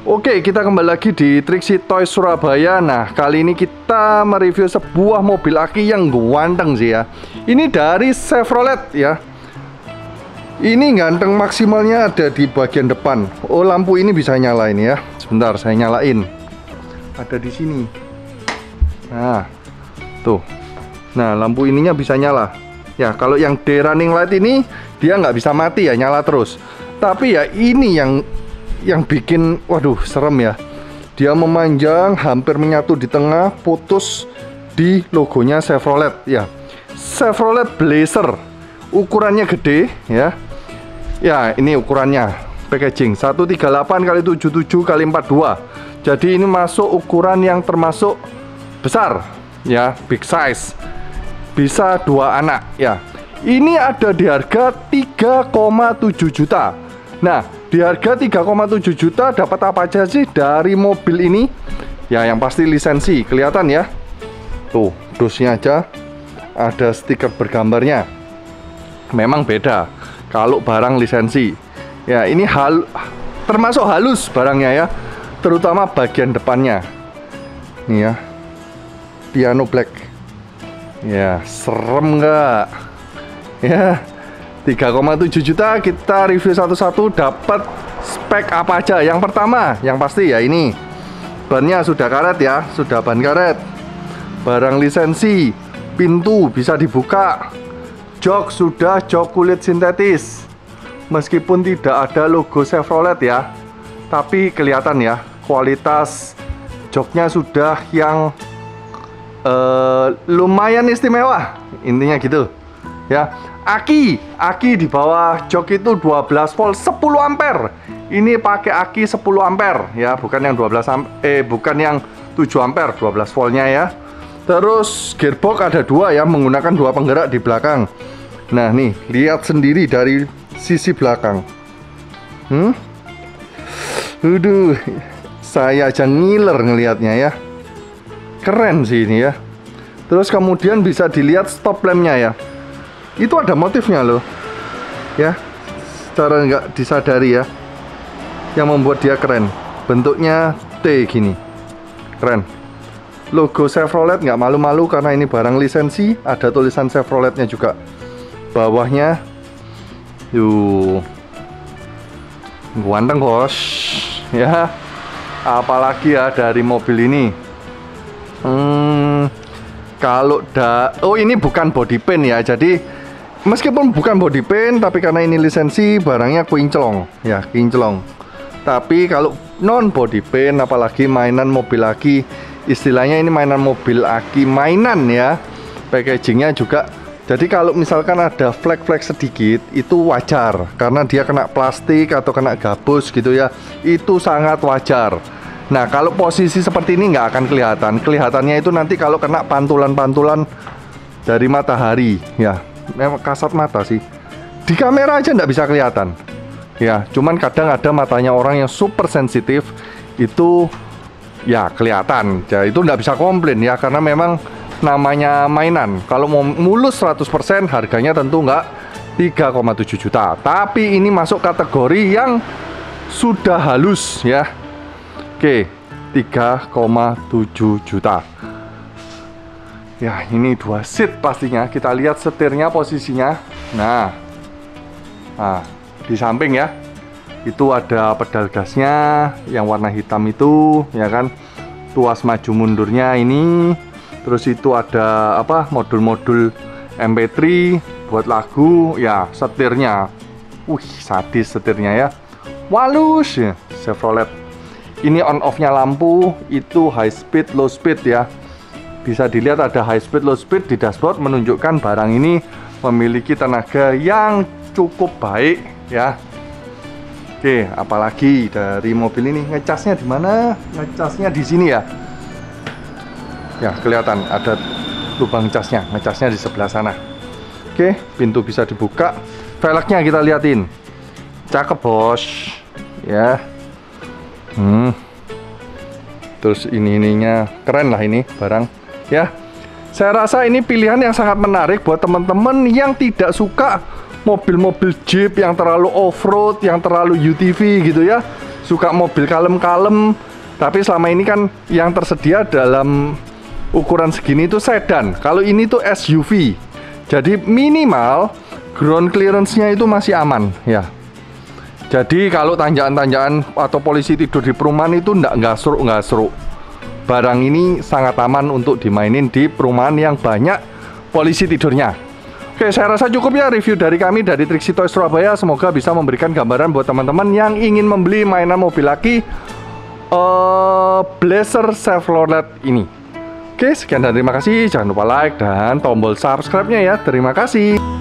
Oke, kita kembali lagi di Triksi Toys Surabaya. Nah, kali ini kita mereview sebuah mobil aki yang ganteng sih ya. Ini dari Chevrolet ya. Ini ganteng maksimalnya ada di bagian depan. Oh, lampu ini bisa nyalain ya. Sebentar, saya nyalain. Ada di sini. Nah, tuh. Nah, lampu ininya bisa nyala. Ya, kalau yang day running light ini dia nggak bisa mati ya, nyala terus. Tapi ya ini yang bikin, waduh, serem ya. Dia memanjang, hampir menyatu di tengah, putus di logonya Chevrolet ya. Chevrolet Blazer, ukurannya gede ya. Ya, ini ukurannya packaging 138 x 77 x 42. Jadi ini masuk ukuran yang termasuk besar ya, big size. Bisa 2 anak ya. Ini ada di harga 3,7 juta. Nah, di harga 3,7 juta dapat apa aja sih dari mobil ini? Ya, yang pasti lisensi, kelihatan ya. Tuh, dusnya aja ada stiker bergambarnya. Memang beda kalau barang lisensi. Ya, ini termasuk halus barangnya ya, terutama bagian depannya. Nih ya, piano black. Ya, serem nggak? Ya, 3,7 juta. Kita review satu-satu, dapat spek apa aja. Yang pertama, yang pasti ya ini bannya sudah karet ya, sudah ban karet. Barang lisensi, pintu bisa dibuka. Jok sudah jok kulit sintetis. Meskipun tidak ada logo Chevrolet ya, tapi kelihatan ya, kualitas joknya sudah yang lumayan istimewa. Intinya gitu ya. Aki di bawah jok itu 12 volt 10 ampere. Ini pakai aki 10 ampere ya, bukan yang bukan yang 7 ampere, 12 voltnya ya. Terus gearbox ada 2 ya, menggunakan 2 penggerak di belakang. Nah, nih, lihat sendiri dari sisi belakang. Aduh, saya aja ngiler ngelihatnya ya. Keren sih ini ya. Terus kemudian bisa dilihat stop lampnya ya. Itu ada motifnya loh ya, secara nggak disadari ya, yang membuat dia keren. Bentuknya T gini, keren. Logo Chevrolet nggak malu-malu karena ini barang lisensi. Ada tulisan Chevroletnya juga bawahnya. Yuh, ganteng bos ya. Apalagi ya dari mobil ini. Kalau oh, ini bukan body paint ya, jadi meskipun bukan body paint, tapi karena ini lisensi, barangnya kinclong ya, kinclong. Tapi kalau non body paint, apalagi mainan mobil aki, istilahnya ini mainan mobil aki mainan ya. Packagingnya juga, jadi kalau misalkan ada flek-flek sedikit, itu wajar, karena dia kena plastik atau kena gabus gitu ya, itu sangat wajar. Nah, kalau posisi seperti ini nggak akan kelihatan. Kelihatannya itu nanti kalau kena pantulan-pantulan dari matahari ya. Memang kasat mata sih. Di kamera aja nggak bisa kelihatan ya. Cuman kadang ada matanya orang yang super sensitif, itu ya kelihatan ya. Itu nggak bisa komplain ya, karena memang namanya mainan. Kalau mau mulus 100%, harganya tentu nggak 3,7 juta. Tapi ini masuk kategori yang sudah halus ya. Oke, 3,7 juta. Ya, ini 2 seat pastinya. Kita lihat setirnya posisinya. Nah, di samping ya, itu ada pedal gasnya yang warna hitam itu, ya kan. Tuas maju mundurnya ini. Terus itu ada apa? Modul-modul MP3 buat lagu. Ya, setirnya. Sadis setirnya ya. Walus ya, Chevrolet. Ini on off-nya lampu, itu high speed, low speed ya. Bisa dilihat ada high speed, low speed di dashboard, menunjukkan barang ini memiliki tenaga yang cukup baik ya. Oke, apalagi dari mobil ini, ngecasnya di mana? Ngecasnya di sini ya. Ya, kelihatan ada lubang casnya, ngecasnya di sebelah sana. Oke, pintu bisa dibuka. Velgnya kita liatin. Cakep, bos. Ya. Terus ininya keren lah ini barang ya. Saya rasa ini pilihan yang sangat menarik buat teman-teman yang tidak suka mobil-mobil Jeep yang terlalu off-road, yang terlalu UTV gitu ya. suka mobil kalem-kalem, tapi selama ini kan yang tersedia dalam ukuran segini itu sedan. Kalau ini tuh SUV, jadi minimal ground clearance-nya itu masih aman ya. Jadi kalau tanjakan-tanjakan atau polisi tidur di perumahan itu nggak seruk. Barang ini sangat aman untuk dimainin di perumahan yang banyak polisi tidurnya. Oke, saya rasa cukup ya review dari kami dari Trixie Toys Surabaya. Semoga bisa memberikan gambaran buat teman-teman yang ingin membeli mainan mobil aki Blazer Chevrolet ini. Oke, sekian dan terima kasih. Jangan lupa like dan tombol subscribe-nya ya. Terima kasih.